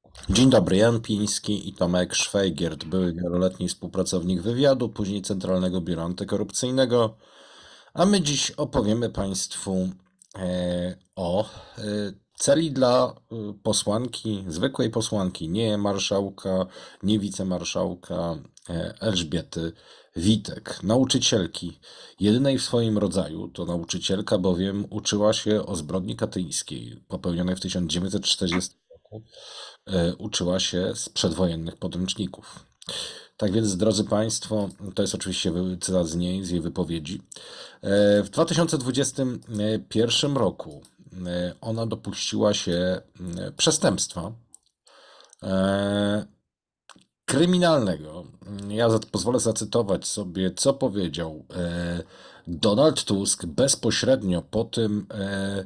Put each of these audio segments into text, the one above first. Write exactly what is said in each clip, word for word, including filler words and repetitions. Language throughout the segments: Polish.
Dzień dobry, Jan Piński i Tomek Szwajgiert, były wieloletni współpracownik wywiadu, później Centralnego Biura Antykorupcyjnego, a my dziś opowiemy Państwu e, o e, celi dla e, posłanki, zwykłej posłanki, nie marszałka, nie wicemarszałka e, Elżbiety Witek, nauczycielki, jedynej w swoim rodzaju. To nauczycielka, bowiem uczyła się o zbrodni katyńskiej popełnionej w tysiąc dziewięćset czterdziestym roku. E, uczyła się z przedwojennych podręczników. Tak więc, drodzy Państwo, to jest oczywiście cytat z niej, z jej wypowiedzi. E, W dwa tysiące dwudziestym pierwszym roku e, ona dopuściła się e, przestępstwa e, kryminalnego. Ja za- pozwolę zacytować sobie, co powiedział e, Donald Tusk bezpośrednio po tym, e,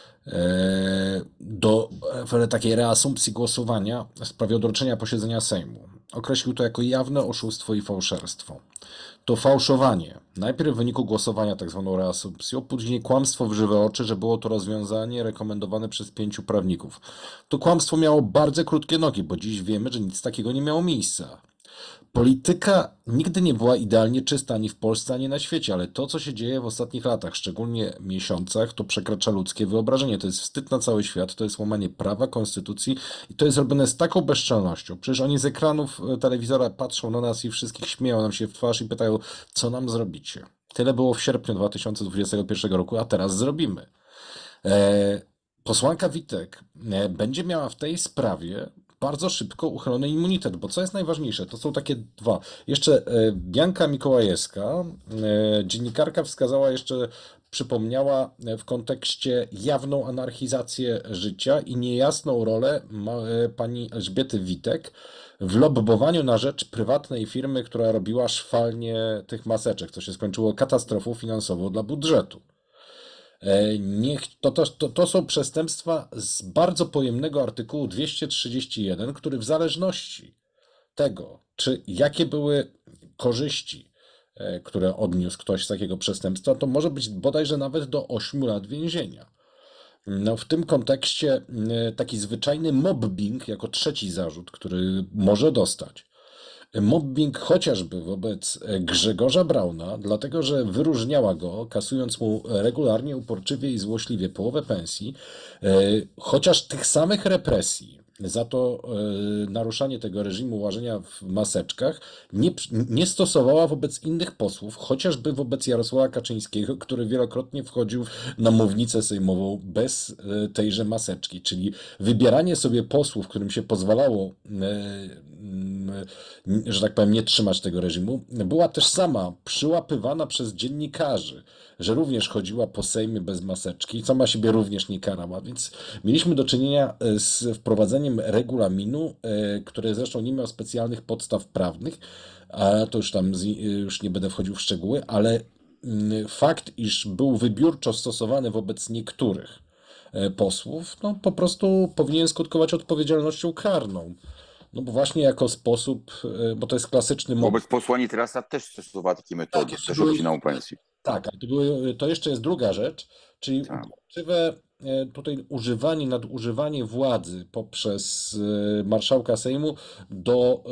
e, do w takiej reasumpcji głosowania w sprawie odroczenia posiedzenia Sejmu. Określił to jako jawne oszustwo i fałszerstwo. To fałszowanie. Najpierw w wyniku głosowania tak zwaną reasumpcją, później kłamstwo w żywe oczy, że było to rozwiązanie rekomendowane przez pięciu prawników. To kłamstwo miało bardzo krótkie nogi, bo dziś wiemy, że nic takiego nie miało miejsca. Polityka nigdy nie była idealnie czysta ani w Polsce, ani na świecie, ale to, co się dzieje w ostatnich latach, szczególnie miesiącach, to przekracza ludzkie wyobrażenie. To jest wstyd na cały świat, to jest łamanie prawa, konstytucji i to jest robione z taką bezczelnością. Przecież oni z ekranów e, telewizora patrzą na nas i wszystkich śmieją nam się w twarz i pytają, co nam zrobicie. Tyle było w sierpniu dwa tysiące dwudziestego pierwszego roku, a teraz zrobimy. E, Posłanka Witek e, będzie miała w tej sprawie bardzo szybko uchylony immunitet, bo co jest najważniejsze, to są takie dwa. Jeszcze e, Bianka Mikołajewska, e, dziennikarka wskazała jeszcze, przypomniała e, w kontekście jawną anarchizację życia i niejasną rolę ma, e, pani Elżbiety Witek w lobbowaniu na rzecz prywatnej firmy, która robiła szwalnie tych maseczek, co się skończyło katastrofą finansową dla budżetu. E, Niech, to, to, to, to są przestępstwa z bardzo pojemnego artykułu dwieście trzydzieści jeden, który w zależności tego, czy jakie były korzyści, e, które odniósł ktoś z takiego przestępstwa, to może być bodajże nawet do ośmiu lat więzienia. No, w tym kontekście e, taki zwyczajny mobbing jako trzeci zarzut, który może dostać. Mobbing chociażby wobec e, Grzegorza Brauna, dlatego że wyróżniała go, kasując mu regularnie, uporczywie i złośliwie połowę pensji, e, chociaż tych samych represji za to e, naruszanie tego reżimu łażenia w maseczkach nie, nie stosowała wobec innych posłów, chociażby wobec Jarosława Kaczyńskiego, który wielokrotnie wchodził na mównicę sejmową bez e, tejże maseczki, czyli wybieranie sobie posłów, którym się pozwalało e, że tak powiem, nie trzymać tego reżimu, była też sama przyłapywana przez dziennikarzy, że również chodziła po Sejmie bez maseczki, sama siebie również nie karała, więc mieliśmy do czynienia e, z wprowadzeniem regulaminu, e, który zresztą nie miał specjalnych podstaw prawnych, a to już tam z- już nie będę wchodził w szczegóły, ale mm, fakt, iż był wybiórczo stosowany wobec niektórych e, posłów, no po prostu powinien skutkować odpowiedzialnością karną. No bo właśnie jako sposób, e, bo to jest klasyczny mob. Wobec posłani Trasa też stosowała takie Tak, metody, jeszcze też były, obcinał pensji. tak, ale to, były, to jeszcze jest druga rzecz, czyli Tak. uporczywe e, tutaj używanie, nadużywanie władzy poprzez e, marszałka Sejmu do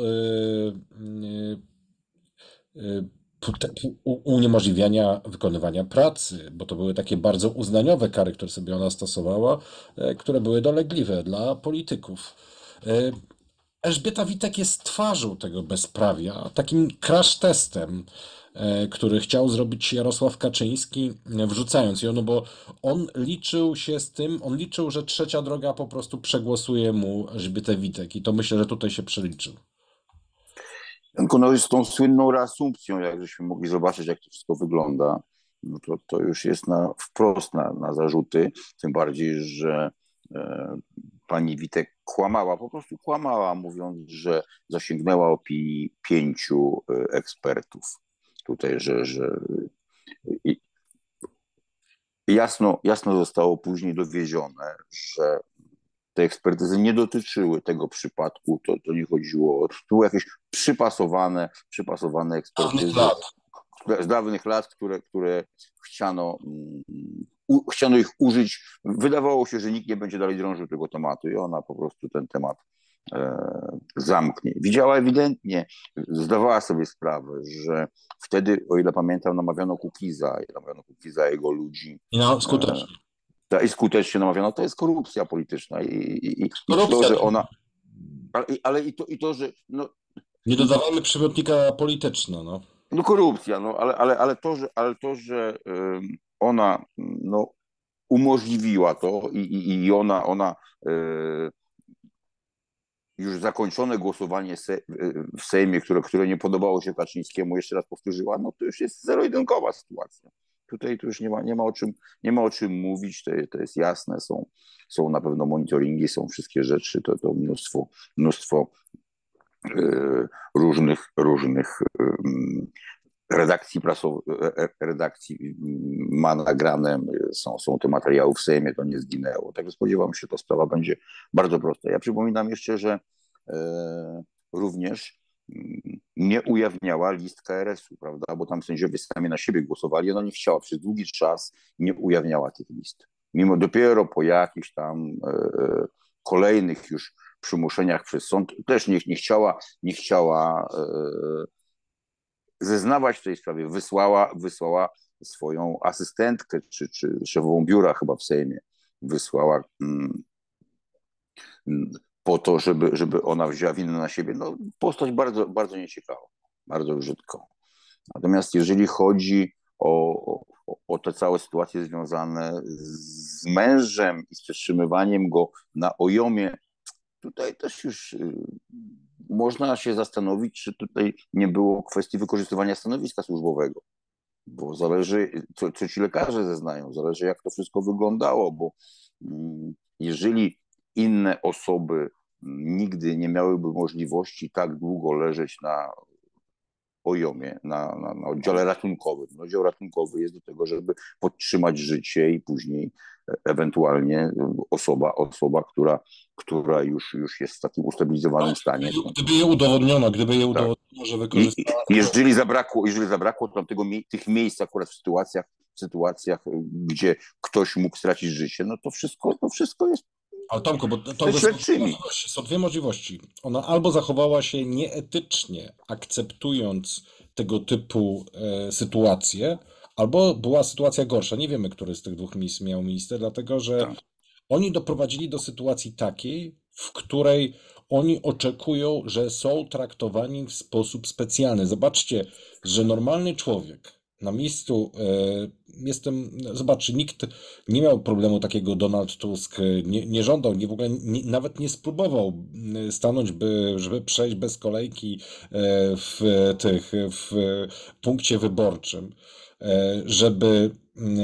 e, e, pu- te- pu- u- uniemożliwiania wykonywania pracy, bo to były takie bardzo uznaniowe kary, które sobie ona stosowała, e, które były dolegliwe dla polityków. E, Elżbieta Witek jest twarzą tego bezprawia, takim crash testem, e, który chciał zrobić Jarosław Kaczyński, e, wrzucając ją, no bo on liczył się z tym, on liczył, że trzecia droga po prostu przegłosuje mu Elżbietę Witek i to myślę, że tutaj się przeliczył. Tylko no z tą słynną reasumpcją, jak żeśmy mogli zobaczyć, jak to wszystko wygląda, no to, to już jest na, wprost na, na zarzuty, tym bardziej, że e, pani Witek kłamała, po prostu kłamała, mówiąc, że zasięgnęła opinii pięciu e, ekspertów. Tutaj, że, że i jasno, jasno zostało później dowiezione, że te ekspertyzy nie dotyczyły tego przypadku, to, to nie chodziło o, to były jakieś przypasowane, przypasowane Dawnych ekspertyzy lat. które, z dawnych lat, które, które chciano, mm, u, chciano ich użyć. Wydawało się, że nikt nie będzie dalej drążył tego tematu i ona po prostu ten temat e, zamknie. Widziała ewidentnie, zdawała sobie sprawę, że wtedy, o ile pamiętam, namawiano Kukiza, namawiano Kukiza, jego ludzi, I no, e, skutecznie. ta- i skutecznie namawiano, to jest korupcja polityczna i, i, i i to, Korupcja. że ona, ale, ale i, to, i to, że no, Nie dodawajmy przymiotnika polityczna, no. no korupcja, no, ale, ale, ale to, że, ale to, że ym, ona no, umożliwiła to i, i, i ona, ona y, już zakończone głosowanie se, y, w Sejmie, które, które nie podobało się Kaczyńskiemu, jeszcze raz powtórzyła, no to już jest zero-jedynkowa sytuacja. Tutaj to już nie ma, nie ma, o, czym, nie ma o czym mówić, to, to jest jasne, są, są na pewno monitoringi, są wszystkie rzeczy, to, to mnóstwo, mnóstwo y, różnych, różnych y, redakcji prasowej, redakcji ma nagrane, są, są te materiały w Sejmie, to nie zginęło. Także spodziewam się, że ta sprawa będzie bardzo prosta. Ja przypominam jeszcze, że e, również nie ujawniała list K R S u, prawda, bo tam sędziowie sami na siebie głosowali, ona nie chciała przez długi czas, nie ujawniała tych list. Mimo dopiero po jakichś tam e, kolejnych już przymuszeniach przez sąd, też nie, nie chciała, nie chciała e, zeznawać w tej sprawie, wysłała, wysłała swoją asystentkę, czy, czy szefową biura chyba w Sejmie, wysłała mm, po to, żeby, żeby ona wzięła winę na siebie. No, postać bardzo, bardzo nieciekawa, bardzo brzydką. Natomiast jeżeli chodzi o, o, o te całe sytuacje związane z mężem i z przetrzymywaniem go na ojomie, tutaj też już y, można się zastanowić, czy tutaj nie było kwestii wykorzystywania stanowiska służbowego, bo zależy, co, co ci lekarze zeznają, zależy jak to wszystko wyglądało, bo mm, jeżeli inne osoby nigdy nie miałyby możliwości tak długo leżeć na ojomie, na, na, na oddziale ratunkowym. No, oddział ratunkowy jest do tego, żeby podtrzymać życie i później ewentualnie osoba, osoba która, która już, już jest w takim ustabilizowanym stanie. Gdyby je udowodniono, gdyby je Tak. udowodniono, że I, wykorzystała. i jeżeli zabrakło, jeżeli zabrakło tam tego, tych miejsc akurat w sytuacjach, w sytuacjach, gdzie ktoś mógł stracić życie, no to wszystko, to wszystko jest Ale Tomku, bo to, to przed są dwie śledczymi. możliwości. Są dwie możliwości. Ona albo zachowała się nieetycznie, akceptując tego typu e, sytuacje, albo była sytuacja gorsza. Nie wiemy, który z tych dwóch miejsc miał miejsce, dlatego że Tak. oni doprowadzili do sytuacji takiej, w której oni oczekują, że są traktowani w sposób specjalny. Zobaczcie, że normalny człowiek na miejscu, e, jestem, zobaczcie, nikt nie miał problemu takiego, Donald Tusk nie, nie żądał, nie w ogóle nie, nawet nie spróbował mm, stanąć, by, żeby przejść bez kolejki e, w tych, w punkcie wyborczym, e, żeby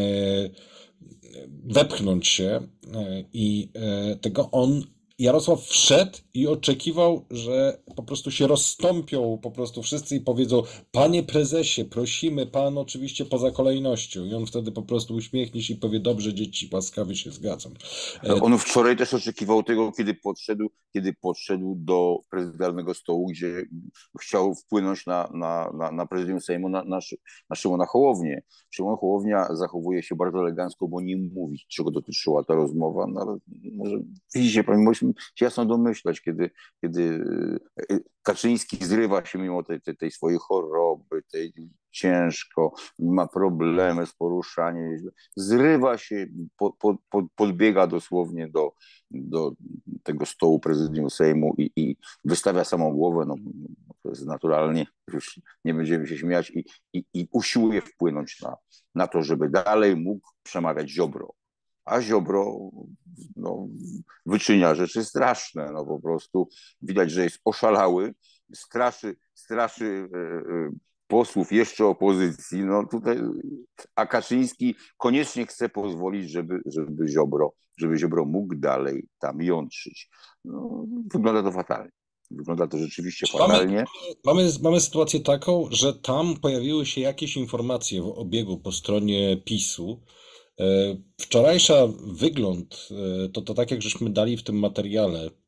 e, wepchnąć się e, i e, tego on, Jarosław wszedł i oczekiwał, że po prostu się rozstąpią po prostu wszyscy i powiedzą: panie prezesie, prosimy, pan oczywiście poza kolejnością. I on wtedy po prostu uśmiechnie się i powie: dobrze dzieci, łaskawie się zgadzam. E, On wczoraj też oczekiwał tego, kiedy podszedł, kiedy podszedł do prezydialnego stołu, gdzie chciał wpłynąć na, na, na, na prezydium Sejmu, na, na, na Szymona Hołownię. Szymon Hołownia zachowuje się bardzo elegancko, bo nie mówi, czego dotyczyła ta rozmowa. No, ale może widzicie, mogliśmy się jasno domyślać, kiedy, kiedy Kaczyński zrywa się mimo tej, tej, tej swojej choroby, tej ciężko, ma problemy z poruszaniem, zrywa się, po, po, po, podbiega dosłownie do, do tego stołu prezydium Sejmu i, i wystawia samą głowę, no to jest naturalnie, już nie będziemy się śmiać, i, i, i usiłuje wpłynąć na, na to, żeby dalej mógł przemawiać Ziobro. A Ziobro no, wyczynia rzeczy straszne, no po prostu widać, że jest oszalały, straszy, straszy yy, posłów jeszcze opozycji, no tutaj, a Kaczyński koniecznie chce pozwolić, żeby, żeby Ziobro, żeby Ziobro mógł dalej tam jątrzyć. No, wygląda to fatalnie. Wygląda to rzeczywiście Mamy, fatalnie. mamy, mamy sytuację taką, że tam pojawiły się jakieś informacje w obiegu po stronie PiSu. E, Wczorajsza wygląd, e, to, to tak jak żeśmy dali w tym materiale,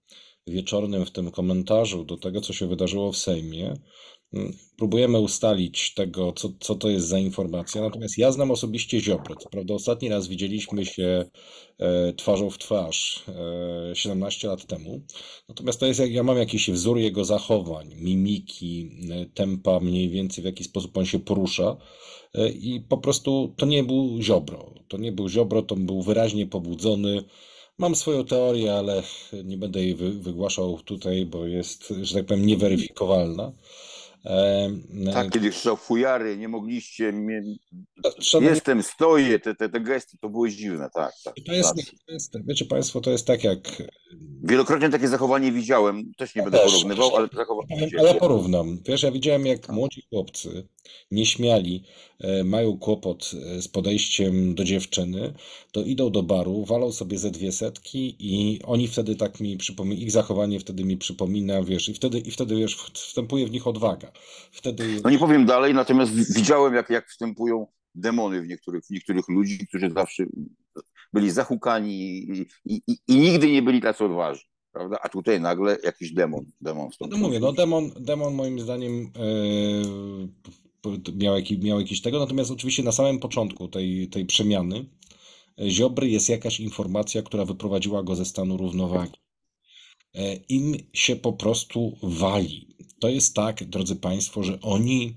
wieczornym w tym komentarzu do tego, co się wydarzyło w Sejmie, mm, próbujemy ustalić tego, co, co to jest za informacja. Natomiast ja znam osobiście Ziobrę. Co prawda ostatni raz widzieliśmy się e, twarzą w twarz e, siedemnaście lat temu. Natomiast to jest, jak ja mam jakiś wzór jego zachowań, mimiki, e, tempa mniej więcej, w jaki sposób on się porusza. E, I po prostu to nie był Ziobro. To nie był Ziobro, to był wyraźnie pobudzony. Mam swoją teorię, ale nie będę jej wy, wygłaszał tutaj, bo jest, że tak powiem, nieweryfikowalna. E, Tak, e, kiedy krzyczał fujary, nie mogliście mnie... Szanowni, Jestem, stoję, te, te, te gesty, to były dziwne, tak, tak, to jest, racja. to jest, wiecie Państwo, to jest tak jak Wielokrotnie takie zachowanie widziałem, też nie ja będę też, porównywał, ale zachowanie powiem, ale widziałem. porównam. Wiesz, ja widziałem, jak Tak. młodzi chłopcy, nieśmiali, e, mają kłopot e, z podejściem do dziewczyny, to idą do baru, walą sobie ze dwie setki i oni wtedy tak mi przypomina, ich zachowanie wtedy mi przypomina, wiesz, i wtedy, i wtedy, wiesz, wstępuje w nich odwaga. Wtedy No nie powiem dalej, natomiast wi- widziałem, jak, jak wstępują demony w niektórych, w niektórych ludzi, którzy zawsze byli zahukani i, i, i, i nigdy nie byli tacy odważni, prawda? A tutaj nagle jakiś demon, demon no wstąpił mówię, w no ludzi. demon, demon moim zdaniem e, p- p- miał, jakiś, miał jakiś tego, natomiast oczywiście na samym początku tej, tej przemiany e, Ziobry jest jakaś informacja, która wyprowadziła go ze stanu równowagi. E, Im się po prostu wali. To jest tak, drodzy Państwo, że oni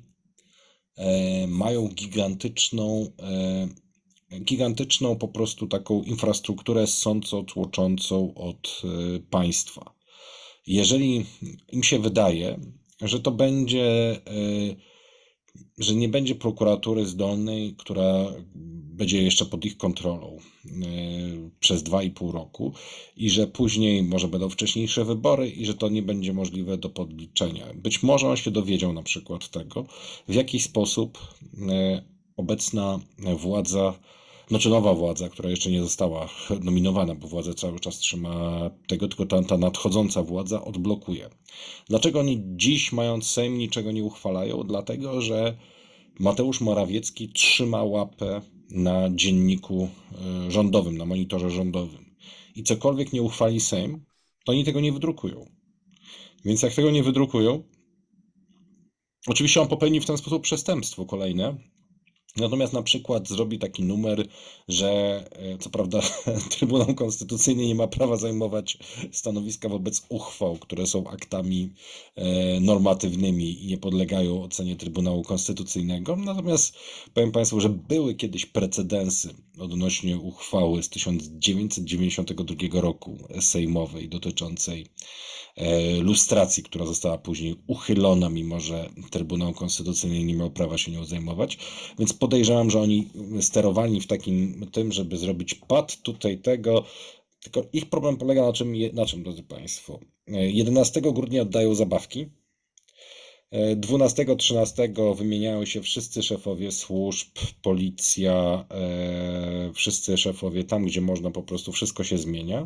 e, mają gigantyczną, e, gigantyczną po prostu taką infrastrukturę sąco tłoczącą od e, państwa. Jeżeli im się wydaje, że to będzie, e, że nie będzie prokuratury zdolnej, która będzie jeszcze pod ich kontrolą e, przez dwa i pół roku i że później może będą wcześniejsze wybory i że to nie będzie możliwe do podliczenia. Być może on się dowiedział na przykład tego, w jaki sposób e, obecna władza, znaczy nowa władza, która jeszcze nie została nominowana, bo władza cały czas trzyma tego, tylko ta, ta nadchodząca władza odblokuje. Dlaczego oni dziś, mając Sejm, niczego nie uchwalają? Dlatego, że Mateusz Morawiecki trzyma łapę na dzienniku e, rządowym, na monitorze rządowym. I cokolwiek nie uchwali Sejm, to oni tego nie wydrukują. Więc jak tego nie wydrukują, oczywiście on popełni w ten sposób przestępstwo kolejne. Natomiast na przykład zrobi taki numer, że e, co prawda Trybunał Konstytucyjny nie ma prawa zajmować stanowiska wobec uchwał, które są aktami e, normatywnymi i nie podlegają ocenie Trybunału Konstytucyjnego. Natomiast powiem Państwu, że były kiedyś precedensy odnośnie uchwały z tysiąc dziewięćset dziewięćdziesiątego drugiego roku sejmowej dotyczącej e, lustracji, która została później uchylona, mimo że Trybunał Konstytucyjny nie miał prawa się nią zajmować. Więc podejrzewam, że oni sterowali w takim tym, żeby zrobić pad tutaj tego. Tylko ich problem polega na czym, na czym, drodzy Państwo? E, jedenastego grudnia oddają zabawki. E, dwunastego, trzynastego wymieniają się wszyscy szefowie służb, policja, e, wszyscy szefowie tam, gdzie można, po prostu wszystko się zmienia.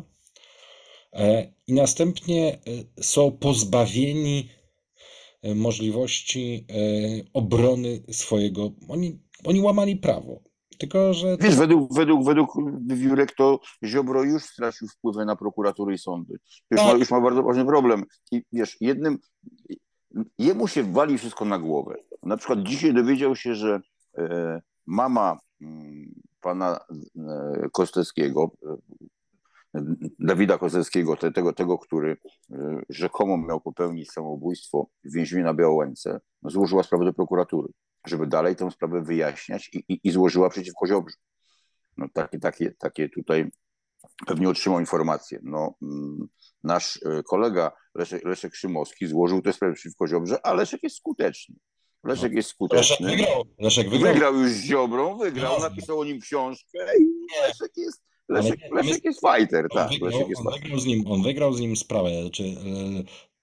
E, I następnie e, są pozbawieni e, możliwości e, obrony swojego. Oni, oni łamali prawo. Tylko, że to Wiesz, według, według, według wiewiórek to Ziobro już stracił wpływy na prokuratury i sądy. Już ma, tak, już ma bardzo ważny problem. I wiesz, jednym, jemu się wali wszystko na głowę. Na przykład dzisiaj dowiedział się, że e, mama m, pana e, Kosteckiego, e, Dawida Kosteckiego, te, tego, tego, który e, rzekomo miał popełnić samobójstwo w więzieniu na Białęce, złożyła sprawę do prokuratury, żeby dalej tę sprawę wyjaśniać i, i, i złożyła przeciwko Ziobrze. No takie, takie, takie tutaj pewnie otrzymał informację. No, mm, nasz e, kolega Leszek, Leszek Szymowski złożył tę sprawę przeciwko Ziobrze, a Leszek jest skuteczny. no, Leszek jest Leszek skuteczny. wygrał. Leszek wygrał. Wygrał już z Ziobrą, wygrał, Wyraźnie. napisał o nim książkę i Leszek jest, Ale Leszek, tam jest, Leszek jest fighter, on tak, Leszek wygrał, jest on fighter. wygrał z nim, on wygrał z nim sprawę, znaczy, e,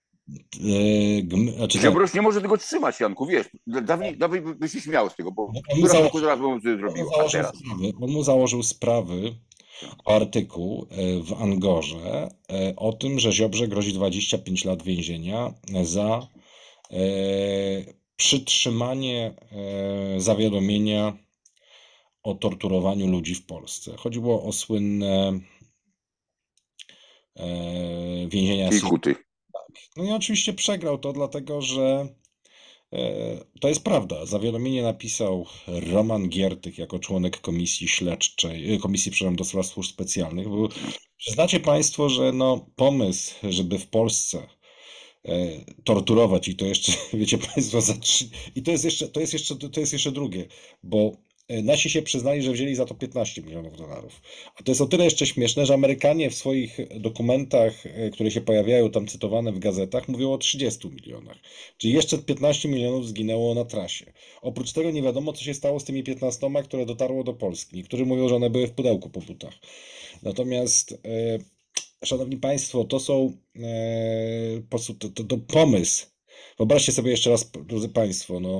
e, gm, znaczy ten, Ziobro już nie może tego trzymać, Janku, wiesz, dawniej, dawniej by, by się śmiał z tego, bo on mu która założył, prokuratura by mu to on mu zrobiła, a założył teraz? sprawy, on mu założył sprawy o artykuł e, w Angorze e, o tym, że Ziobrze grozi dwadzieścia pięć lat więzienia za e, przytrzymanie e, zawiadomienia o torturowaniu ludzi w Polsce. Chodziło o słynne e, więzienia Sim. Kilku tych. No i oczywiście przegrał to dlatego, że to jest prawda. Zawiadomienie napisał Roman Giertych jako członek komisji śledczej, komisji, przepraszam, do spraw służb specjalnych. Bo przyznacie Państwo, że no, pomysł, żeby w Polsce torturować i to jeszcze, wiecie Państwo, za trzy... i to jest jeszcze, to jest jeszcze, to jest jeszcze drugie, bo nasi się przyznali, że wzięli za to piętnaście milionów dolarów. A to jest o tyle jeszcze śmieszne, że Amerykanie w swoich dokumentach, które się pojawiają tam cytowane w gazetach, mówią o trzydziestu milionach. Czyli jeszcze piętnaście milionów zginęło na trasie. Oprócz tego nie wiadomo, co się stało z tymi piętnastoma, które dotarło do Polski. Niektórzy mówią, że one były w pudełku po butach. Natomiast e, Szanowni Państwo, to są e, po prostu to, to, to pomysł. Wyobraźcie sobie jeszcze raz, drodzy Państwo, no,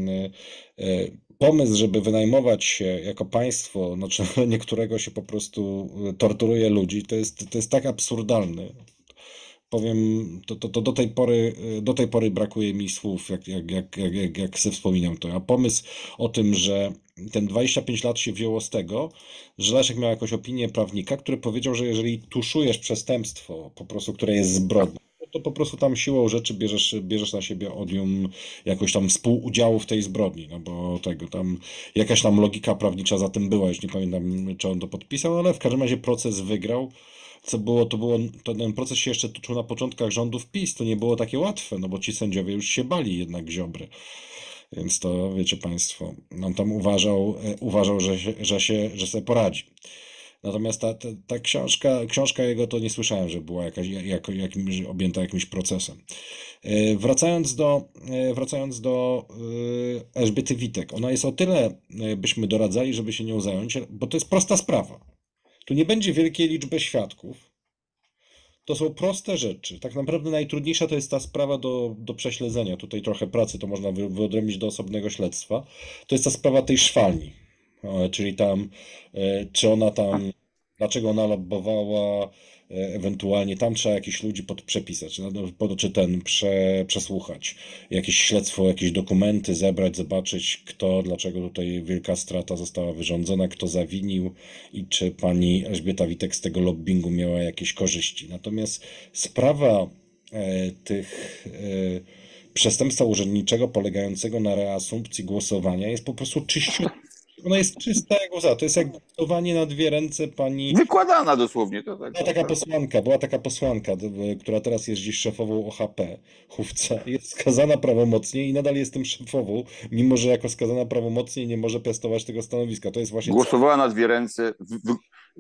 e, pomysł, żeby wynajmować się jako państwo, znaczy niektórego się po prostu torturuje ludzi, to jest, to jest tak absurdalny. Powiem, to, to, to do tej pory, do tej pory brakuje mi słów, jak, jak, jak, jak, jak, jak sobie wspominam to. A pomysł o tym, że ten dwadzieścia pięć lat się wzięło z tego, że Leszek miał jakąś opinię prawnika, który powiedział, że jeżeli tuszujesz przestępstwo, po prostu, które jest zbrodnią, to po prostu tam siłą rzeczy bierzesz, bierzesz na siebie odium jakoś tam współudziału w tej zbrodni, no bo tego tam jakaś tam logika prawnicza za tym była, już nie pamiętam, czy on to podpisał, ale w każdym razie proces wygrał. Co było, to było, to ten proces się jeszcze toczył na początkach rządów PiS, to nie było takie łatwe, no bo ci sędziowie już się bali jednak Ziobry. Więc to wiecie Państwo, on tam uważał, uważał, że się, że się, że sobie poradzi. Natomiast ta, ta, ta książka, książka jego to nie słyszałem, że była jakaś, jako, jakimś, objęta jakimś procesem. Wracając do, wracając do Elżbiety Witek, ona jest o tyle, byśmy doradzali, żeby się nią zająć, bo to jest prosta sprawa. Tu nie będzie wielkiej liczby świadków. To są proste rzeczy. Tak naprawdę najtrudniejsza to jest ta sprawa do, do prześledzenia. Tutaj trochę pracy to można wy, wyodrębnić do osobnego śledztwa. To jest ta sprawa tej szwalni. E, czyli tam, e, czy ona tam, dlaczego ona lobbowała, e, ewentualnie tam trzeba jakichś ludzi pod przepisać, no, czy ten prze, przesłuchać, jakieś śledztwo, jakieś dokumenty zebrać, zobaczyć kto, dlaczego tutaj wielka strata została wyrządzona, kto zawinił i czy pani Elżbieta Witek z tego lobbingu miała jakieś korzyści. Natomiast sprawa e, tych e, przestępstwa urzędniczego polegającego na reasumpcji głosowania jest po prostu czyściutka. Ona jest czysta jak łza. To jest jak głosowanie na dwie ręce pani... Wykładana dosłownie. To tak, Była taka posłanka, była taka posłanka, która teraz jest dziś szefową O H P, Hufca, jest skazana prawomocnie i nadal jest tym szefową, mimo że jako skazana prawomocnie nie może piastować tego stanowiska. To jest właśnie... Głosowała na dwie ręce w, w,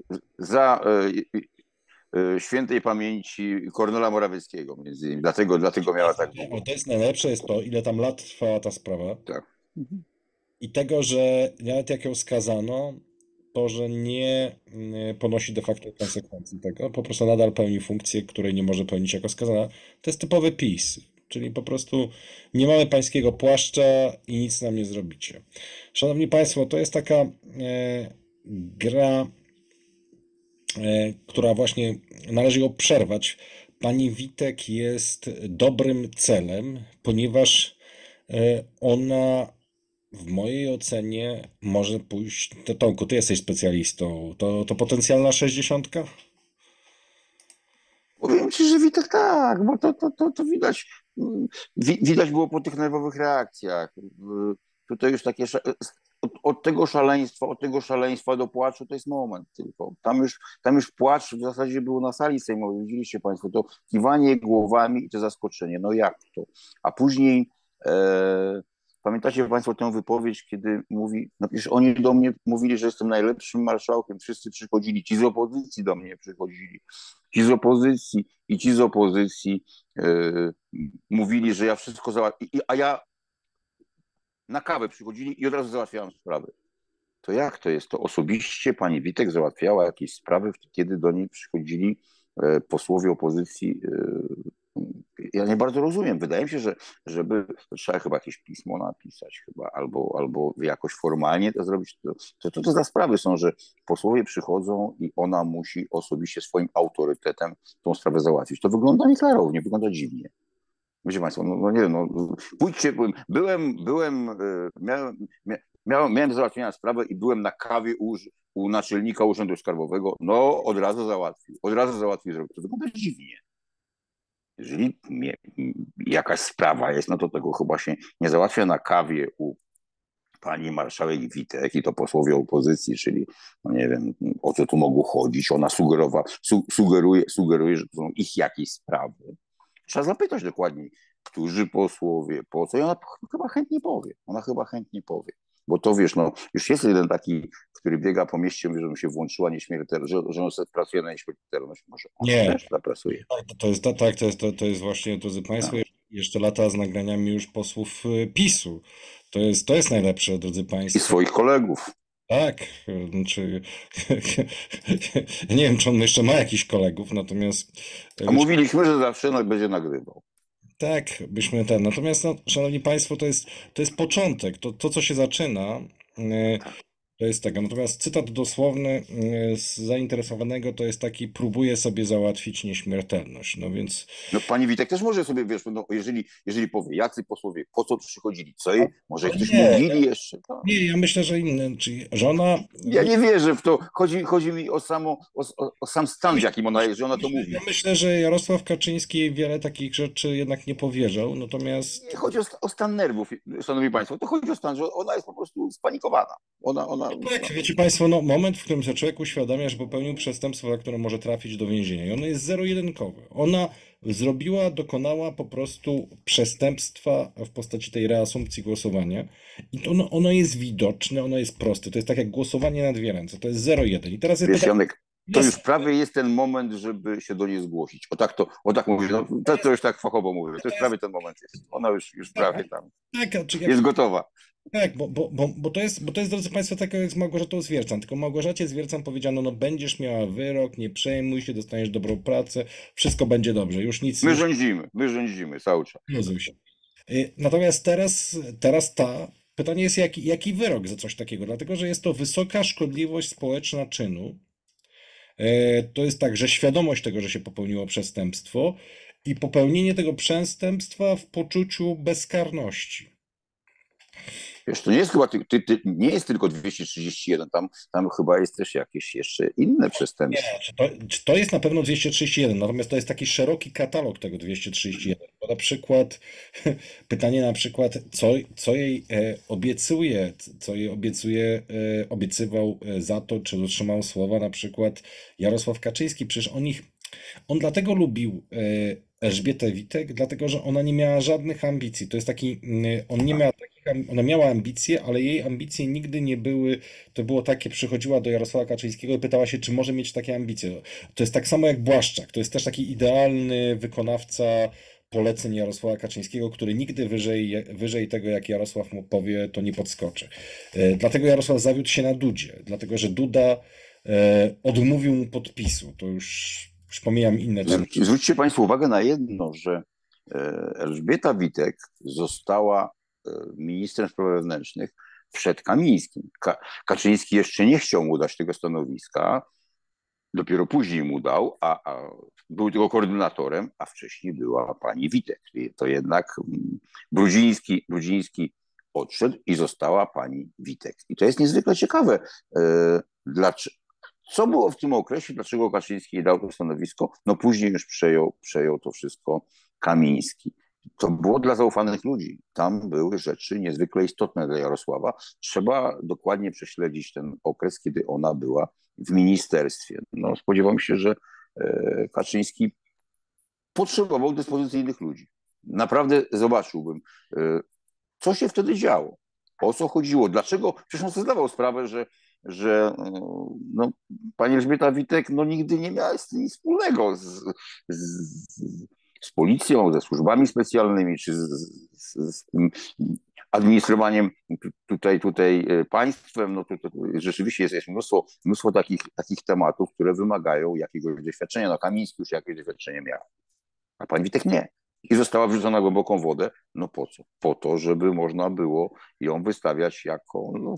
za e, e, świętej pamięci Kornela Morawieckiego między innymi. Dlatego, dlatego miała tak długo. O, to jest najlepsze, jest to, ile tam lat trwała ta sprawa. Tak. Mhm. I tego, że nawet jak ją skazano, to, że nie ponosi de facto konsekwencji tego, po prostu nadal pełni funkcję, której nie może pełnić jako skazana. To jest typowy PiS, czyli po prostu nie mamy pańskiego płaszcza i nic nam nie zrobicie. Szanowni Państwo, to jest taka e, gra, e, która właśnie należy ją przerwać. Pani Witek jest dobrym celem, ponieważ e, ona w mojej ocenie może pójść... To, Tomku, ty jesteś specjalistą. To, to potencjalna sześćdziesiątka? Powiem ci, że Witek tak, bo to, to, to, to widać. Wi- Widać było po tych nerwowych reakcjach. Tutaj już takie sza- od, od tego szaleństwa, od tego szaleństwa do płaczu to jest moment tylko. Tam już, tam już płacz w zasadzie był na sali sejmowej, widzieliście Państwo, to kiwanie głowami i to zaskoczenie. No jak to? A później e, pamiętacie Państwo tę wypowiedź, kiedy mówi, no przecież oni do mnie mówili, że jestem najlepszym marszałkiem, wszyscy przychodzili, ci z opozycji do mnie przychodzili, ci z opozycji i ci z opozycji e, mówili, że ja wszystko załatwię, a ja na kawę przychodzili i od razu załatwiałem sprawy. To jak to jest? To osobiście pani Witek załatwiała jakieś sprawy, kiedy do niej przychodzili e, posłowie opozycji. E, ja nie bardzo rozumiem. Wydaje mi się, że żeby to trzeba chyba jakieś pismo napisać chyba, albo, albo jakoś formalnie to zrobić. To, to, to, to za sprawy są, że posłowie przychodzą i ona musi osobiście swoim autorytetem tą sprawę załatwić. To wygląda nieklarownie, wygląda dziwnie. Wiecie Państwo, no, no nie wiem, no, pójdźcie, byłem, byłem, byłem miałem, miałem, miałem załatwienia sprawę i byłem na kawie u, u naczelnika Urzędu Skarbowego, no od razu załatwił, od razu załatwił, żeby to wygląda dziwnie. jeżeli jakaś sprawa jest, no to tego chyba się nie załatwia na kawie u pani marszałek Witek i to posłowie opozycji, czyli no nie wiem, o co tu mogło chodzić. Ona sugerowa, su, sugeruje, sugeruje, że to są ich jakieś sprawy. Trzeba zapytać dokładniej, którzy posłowie, po co. I ona chyba chętnie powie. Ona chyba chętnie powie. Bo to wiesz, no już jest jeden taki, który biega po mieście, mówi, że mu się włączyła nieśmiertelność, że, że on sobie pracuje na nieśmiertelność. Może on Nie, też zapracuje. tak, to jest, tak, to jest, to, to jest właśnie, drodzy Państwo, No. jeszcze lata z nagraniami już posłów y, PiSu. To jest, to jest najlepsze, drodzy I Państwo. swoich kolegów. Tak, y, znaczy, nie wiem, czy on jeszcze ma jakichś kolegów, natomiast y, A mówiliśmy, że zawsze no, będzie nagrywał. tak, byśmy ten. Natomiast, no, Szanowni Państwo, to jest, to jest początek. To, to, co się zaczyna, y, to jest tego. Natomiast cytat dosłowny y, z zainteresowanego to jest taki: próbuje sobie załatwić nieśmiertelność. No więc. No pani Witek też może sobie, wiesz, no, jeżeli, jeżeli powie, jacy posłowie, po co tu przychodzili, co jej, może coś Nie, mówili jeszcze. No. nie, ja myślę, że inne, czyli żona. Ja nie wierzę w to. Chodzi, chodzi mi o, samo, o, o, o sam stan, w jakim ona jest, że ona to mówi. Ja myślę, że Jarosław Kaczyński wiele takich rzeczy jednak nie powierzał, natomiast. Nie chodzi o, o stan nerwów, szanowni państwo. To chodzi o stan, że ona jest po prostu spanikowana. Ona, ona, Tak, wiecie Państwo, no, moment, w którym się człowiek uświadamia, że popełnił przestępstwo, za które może trafić do więzienia. I ono jest zero-jedynkowe. Ona zrobiła, dokonała po prostu przestępstwa w postaci tej reasumpcji głosowania. I to ono, ono jest widoczne, ono jest proste. To jest tak jak głosowanie na dwie ręce. To jest zero-jeden. I teraz jest wiesz, pytanie. Janek, to już prawie jest ten moment, żeby się do niej zgłosić. O tak to, o tak mówię, no, to, to już tak fachowo mówię. To już prawie ten moment jest. Ona już, już prawie tam Tak, a czy jak, jest gotowa. tak, bo, bo, bo, bo, to jest, bo to jest, drodzy Państwo, tak jak z Małgorzatą Zwiercan. Tylko Małgorzacie Zwiercan powiedziano, no będziesz miała wyrok, nie przejmuj się, dostaniesz dobrą pracę, wszystko będzie dobrze, już nic My nie rządzimy, my rządzimy cały czas. luzuj się. Y, Natomiast teraz, teraz ta, pytanie jest, jaki, jaki wyrok za coś takiego, dlatego że jest to wysoka szkodliwość społeczna czynu. E, To jest tak, że świadomość tego, że się popełniło przestępstwo i popełnienie tego przestępstwa w poczuciu bezkarności. Wiesz, to nie jest chyba ty, ty, ty, nie jest tylko dwieście trzydzieści jeden, tam, tam chyba jest też jakieś jeszcze inne przestępstwa. Nie, czy to, czy to jest na pewno dwieście trzydzieści jeden, natomiast to jest taki szeroki katalog tego dwieście trzydzieści jeden. Bo na przykład pytanie na przykład, co, co jej e, obiecuje, co jej obiecuje, e, obiecywał e, za to, czy dotrzymał słowa na przykład Jarosław Kaczyński. Przecież on ich, on dlatego lubił e, Elżbietę Witek, dlatego że ona nie miała żadnych ambicji. To jest taki, mm, on nie miał takich, am- ona miała ambicje, ale jej ambicje nigdy nie były, to było takie, przychodziła do Jarosława Kaczyńskiego i pytała się, czy może mieć takie ambicje. To jest tak samo jak Błaszczak, to jest też taki idealny wykonawca poleceń Jarosława Kaczyńskiego, który nigdy wyżej, wyżej tego, jak Jarosław mu powie, to nie podskoczy. E, Dlatego Jarosław zawiódł się na Dudzie, dlatego że Duda e, odmówił mu podpisu. To już, już pomijam inne tematy. Zwróć- Zwróćcie Państwo uwagę na jedno, że e, Elżbieta Witek została e, ministrem spraw wewnętrznych przed Kamińskim. Ka Kaczyński jeszcze nie chciał mu dać tego stanowiska, dopiero później mu dał, a, a był tylko koordynatorem, a wcześniej była pani Witek. Czyli to jednak mm, Brudziński, Brudziński odszedł i została pani Witek. I to jest niezwykle ciekawe. E, dlaczego? Co było w tym okresie, dlaczego Kaczyński nie dał to stanowisko? No później już przejął, przejął to wszystko Kamiński. To było dla zaufanych ludzi. Tam były rzeczy niezwykle istotne dla Jarosława. Trzeba dokładnie prześledzić ten okres, kiedy ona była w ministerstwie. No, spodziewam się, że e, Kaczyński potrzebował dyspozycyjnych ludzi. Naprawdę zobaczyłbym, e, co się wtedy działo, o co chodziło, dlaczego, przecież on sobie zdawał sprawę, że, że no, pani Elżbieta Witek no, nigdy nie miała z tym nic wspólnego z, z, z policją, ze służbami specjalnymi, czy z, z, z tym administrowaniem tutaj, tutaj państwem. No, to, to rzeczywiście jest, jest mnóstwo, mnóstwo takich, takich tematów, które wymagają jakiegoś doświadczenia. No, Kamiński już jakieś doświadczenie miał, a pani Witek nie. I została wrzucona na głęboką wodę. No po co? Po to, żeby można było ją wystawiać jako no,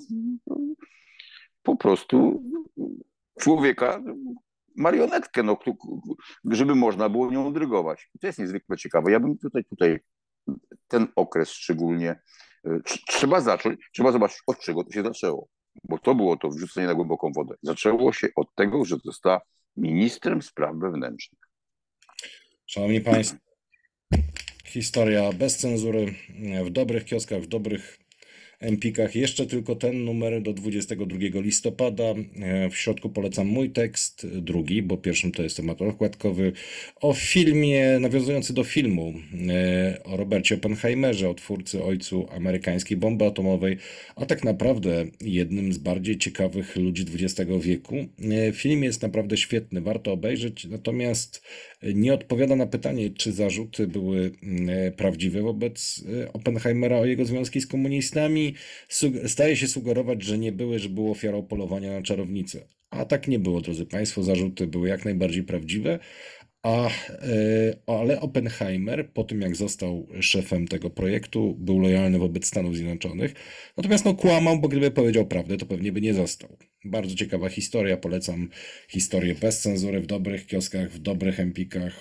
po prostu człowieka, marionetkę, no, żeby można było nią dyrygować. I to jest niezwykle ciekawe. Ja bym tutaj, tutaj ten okres szczególnie trzeba zacząć, trzeba zobaczyć, od czego to się zaczęło. Bo to było to wrzucenie na głęboką wodę. Zaczęło się od tego, że została ministrem spraw wewnętrznych. Szanowni Państwo, Historia bez cenzury, w dobrych kioskach, w dobrych Empikach. Jeszcze tylko ten numer do dwudziestego drugiego listopada. W środku polecam mój tekst, drugi, bo pierwszym to jest temat okładkowy, o filmie, nawiązujący do filmu e, o Robercie Oppenheimerze, o twórcy, ojcu amerykańskiej bomby atomowej, a tak naprawdę jednym z bardziej ciekawych ludzi dwudziestego wieku. E, Film jest naprawdę świetny, warto obejrzeć, natomiast nie odpowiada na pytanie, czy zarzuty były e, prawdziwe wobec e, Oppenheimera o jego związki z komunistami. Sug- Staje się sugerować, że nie były, że był ofiarą polowania na czarownicę. A tak nie było, drodzy Państwo. Zarzuty były jak najbardziej prawdziwe. A, e, ale Oppenheimer, po tym jak został szefem tego projektu, był lojalny wobec Stanów Zjednoczonych. Natomiast no, kłamał, bo gdyby powiedział prawdę, to pewnie by nie został. Bardzo ciekawa historia. Polecam historię bez cenzury, w dobrych kioskach, w dobrych empikach.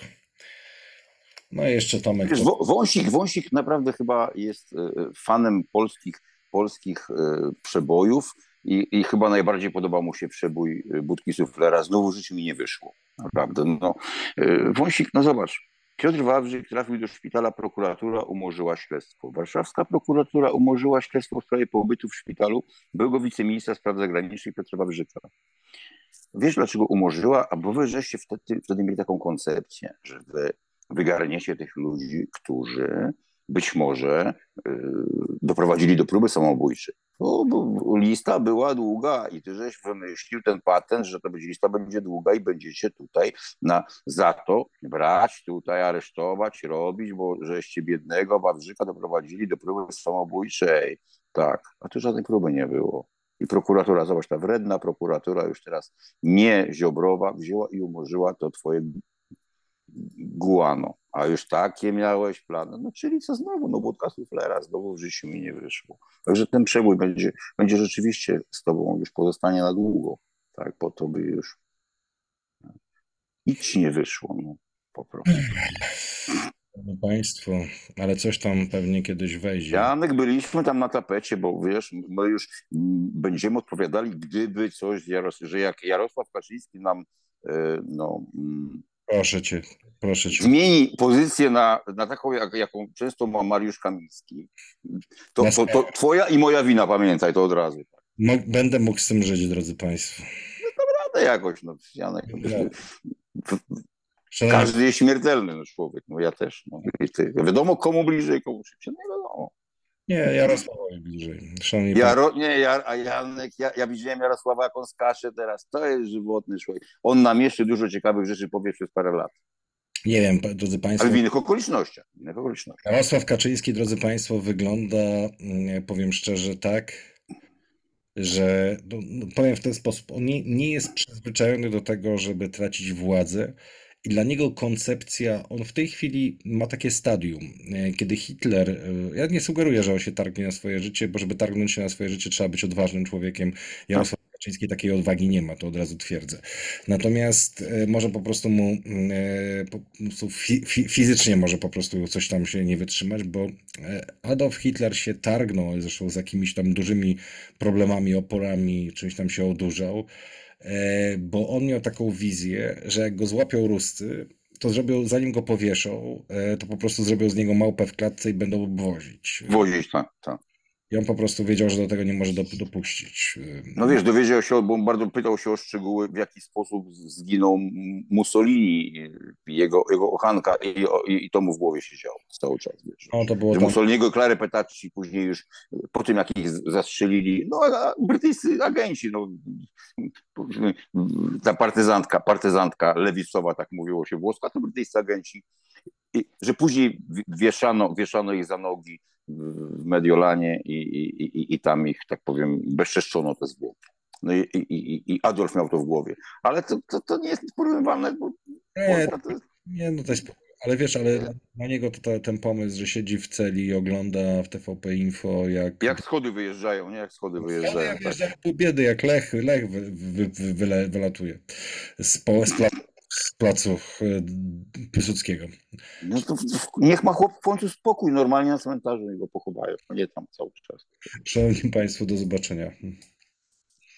No i jeszcze Tomek. Wiesz, To... Wą- Wąsik, Wąsik naprawdę chyba jest e, fanem polskich, polskich e, przebojów i, i chyba najbardziej podoba mu się przebój e, Budki Suflera. Znowu w życiu mi nie wyszło. Naprawdę. No, e, Wąsik, no zobacz. Piotr Wawrzyk trafił do szpitala, prokuratura umorzyła śledztwo. Warszawska prokuratura umorzyła śledztwo w sprawie pobytu w szpitalu byłego wiceministra spraw zagranicznych Piotra Wawrzyka. Wiesz, dlaczego umorzyła? A bo wy żeście wtedy, wtedy mieli taką koncepcję, że wy wygarniecie tych ludzi, którzy być może y, doprowadzili do próby samobójczej. No, bo lista była długa i ty żeś wymyślił ten patent, że to będzie, lista będzie długa i będziecie tutaj na, za to brać, tutaj aresztować, robić, bo żeście biednego Wawrzyka doprowadzili do próby samobójczej. Tak, a tu żadnej próby nie było. I prokuratura, zobacz, ta wredna prokuratura już teraz nie Ziobrowa wzięła i umorzyła to twoje guano. A już takie miałeś plany. No czyli co znowu? No Budka Suflera, znowu w życiu mi nie wyszło. Także ten przebój będzie, będzie rzeczywiście z tobą już pozostanie na długo. Tak, po to by już nic ci nie wyszło. No, po prostu. Szanowni Państwo, ale coś tam pewnie kiedyś wejdzie. Janek, byliśmy tam na tapecie, bo wiesz, my już mm, będziemy odpowiadali, gdyby coś, Jaros że jak Jarosław Kaczyński nam e, no, mm, Proszę cię, proszę cię. zmieni pozycję na, na taką, jak, jaką często ma Mariusz Kamiński, to, to, to twoja i moja wina, pamiętaj to od razu. Mo- Będę mógł z tym żyć, drodzy Państwo. Radę jakoś, no, Janek. No, Szanowni, każdy jest śmiertelny, no, człowiek, no ja też. No, i ty. Wiadomo, komu bliżej, komu szybciej, no wiadomo. nie, Jarosławowi bliżej. Szanowni Jaro, nie, ja, a Janek, ja, ja widziałem Jarosława, jak on skacze teraz. To jest żywotny człowiek. On nam jeszcze dużo ciekawych rzeczy powie przez parę lat. Nie wiem, pa- drodzy Państwo. Ale w innych okolicznościach. W innych okolicznościach. Jarosław Kaczyński, drodzy Państwo, wygląda, mm, powiem szczerze, tak, że no, no, powiem w ten sposób, on nie, nie jest przyzwyczajony do tego, żeby tracić władzę. I dla niego koncepcja, on w tej chwili ma takie stadium, e, kiedy Hitler, e, ja nie sugeruję, że on się targnie na swoje życie, bo żeby targnąć się na swoje życie, trzeba być odważnym człowiekiem. Jarosław Kaczyński takiej odwagi nie ma, to od razu twierdzę. Natomiast e, może po prostu mu mm, e, po prostu fi, fi, fizycznie może po prostu coś tam się nie wytrzymać, bo e, Adolf Hitler się targnął, zresztą z jakimiś tam dużymi problemami, oporami, czymś tam się odurzał. E, bo on miał taką wizję, że jak go złapią Ruscy, to zrobią, zanim go powieszą, e, to po prostu zrobią z niego małpę w klatce i będą obwozić. Wozić, tak, tak. I on po prostu wiedział, że do tego nie może dop- dopuścić. E, No wiesz, dowiedział się, bo on bardzo pytał się o szczegóły, w jaki sposób zginął Mussolini, jego, jego kochanka i, i, i to mu w głowie siedziało cały czas. Wiesz, No to było że tam, Mussoliniego i Clary Petacci później już po tym, jak ich zastrzelili, no a brytyjscy agenci, no, ta partyzantka, partyzantka lewicowa, tak mówiło się włoska, to brytyjscy agenci, i, że później wieszano, wieszano ich za nogi w Mediolanie i, i, i, i tam ich, tak powiem, bezczeszczono te zwłoki. No i, i, i Adolf miał to w głowie. Ale to, to, to nie jest porównywalne, bo nie, Polska to jest... nie, no to jest, ale wiesz, ale dla dla niego to, to ten pomysł, że siedzi w celi i ogląda w T V P Info, jak... Jak schody wyjeżdżają, nie? Jak schody wyjeżdżają. Jak Tak. wjeżdżają pół biedy, jak Lech, Lech wy, wy, wy, wyle, wylatuje z, po, z, placu, z placu e, Piłsudskiego. No to, niech ma chłop w końcu spokój, normalnie na cmentarzu i go pochowają, a nie tam cały czas. Szanowni Państwo, do zobaczenia.